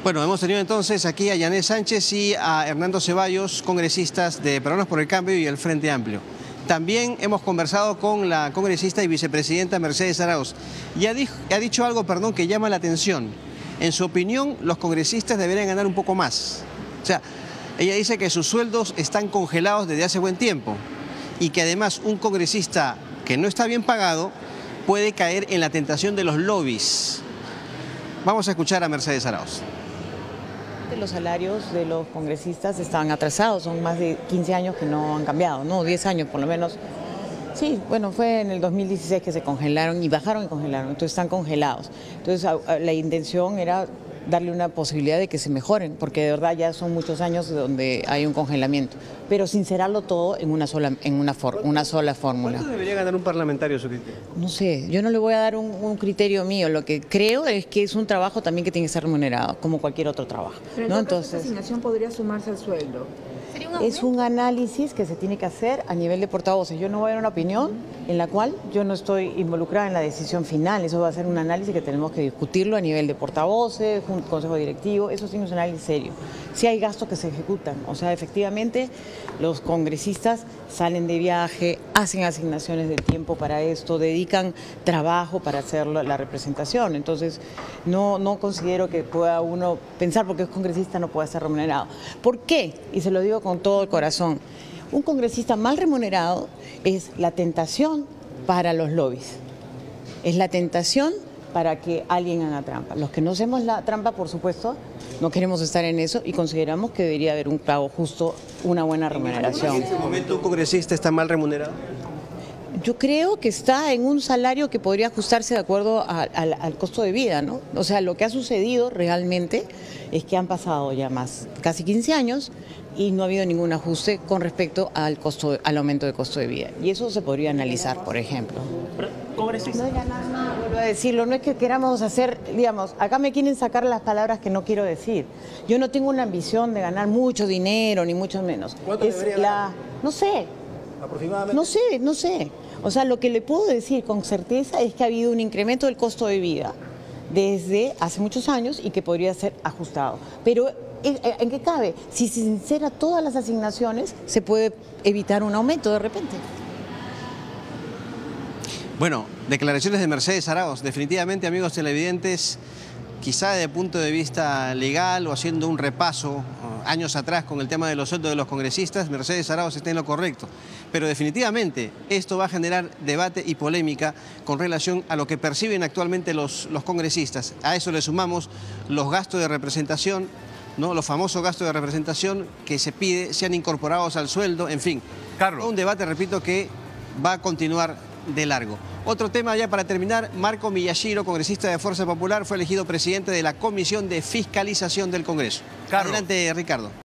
Bueno, hemos tenido entonces aquí a Yané Sánchez y a Hernando Ceballos, congresistas de Peruanos por el Cambio y el Frente Amplio. También hemos conversado con la congresista y vicepresidenta Mercedes Arauz y ha dicho algo, que llama la atención. En su opinión, los congresistas deberían ganar un poco más. O sea, ella dice que sus sueldos están congelados desde hace buen tiempo y que además un congresista que no está bien pagado puede caer en la tentación de los lobbies. Vamos a escuchar a Mercedes Arauz. Los salarios de los congresistas están atrasados, son más de 15 años que no han cambiado, no, 10 años por lo menos. Sí, bueno, fue en el 2016 que se congelaron y bajaron y congelaron, entonces están congelados. Entonces la intención era darle una posibilidad de que se mejoren, porque de verdad ya son muchos años donde hay un congelamiento, pero sincerarlo todo en una sola fórmula. ¿Cuánto debería ganar un parlamentario su criterio? No sé, yo no le voy a dar un criterio mío, lo que creo es que es un trabajo también que tiene que ser remunerado, como cualquier otro trabajo. Pero ¿no? Entonces, esta asignación podría sumarse al sueldo. Es un análisis que se tiene que hacer a nivel de portavoces. Yo no voy a dar una opinión en la cual yo no estoy involucrada en la decisión final. Eso va a ser un análisis que tenemos que discutirlo a nivel de portavoces, un consejo directivo. Eso sí es un análisis serio. Sí hay gastos que se ejecutan. O sea, efectivamente, los congresistas salen de viaje, hacen asignaciones de tiempo para esto, dedican trabajo para hacer la representación. Entonces, no considero que pueda uno pensar porque es congresista no puede ser remunerado. ¿Por qué? Y se lo digo con todo el corazón. Un congresista mal remunerado es la tentación para los lobbies. Es la tentación para que alguien haga trampa. Los que no hacemos la trampa, por supuesto, no queremos estar en eso y consideramos que debería haber un pago justo, una buena remuneración. ¿En este momento un congresista está mal remunerado? Yo creo que está en un salario que podría ajustarse de acuerdo al costo de vida, ¿no? O sea, lo que ha sucedido realmente es que han pasado ya casi 15 años y no ha habido ningún ajuste con respecto al aumento de costo de vida. Y eso se podría analizar, por ejemplo. No es ganar nada, vuelvo a decirlo, no es que queramos hacer, digamos, acá me quieren sacar las palabras que no quiero decir. Yo no tengo una ambición de ganar mucho dinero, ni mucho menos. ¿Cuánto debería ganar? No sé. ¿Aproximadamente? No sé. O sea, lo que le puedo decir con certeza es que ha habido un incremento del costo de vida desde hace muchos años y que podría ser ajustado. Pero, ¿en qué cabe? Si se sincera todas las asignaciones, se puede evitar un aumento de repente. Bueno, declaraciones de Mercedes Arauz. Definitivamente, amigos televidentes, quizá desde el punto de vista legal o haciendo un repaso años atrás con el tema de los sueldos de los congresistas, Mercedes Arauz está en lo correcto. Pero definitivamente esto va a generar debate y polémica con relación a lo que perciben actualmente los congresistas. A eso le sumamos los gastos de representación, ¿no? Los famosos gastos de representación que se pide sean incorporados al sueldo, en fin. Carlos. Un debate, repito, que va a continuar de largo. Otro tema ya para terminar, Marco Miyashiro, congresista de Fuerza Popular, fue elegido presidente de la Comisión de Fiscalización del Congreso. Carlos. Adelante, Ricardo.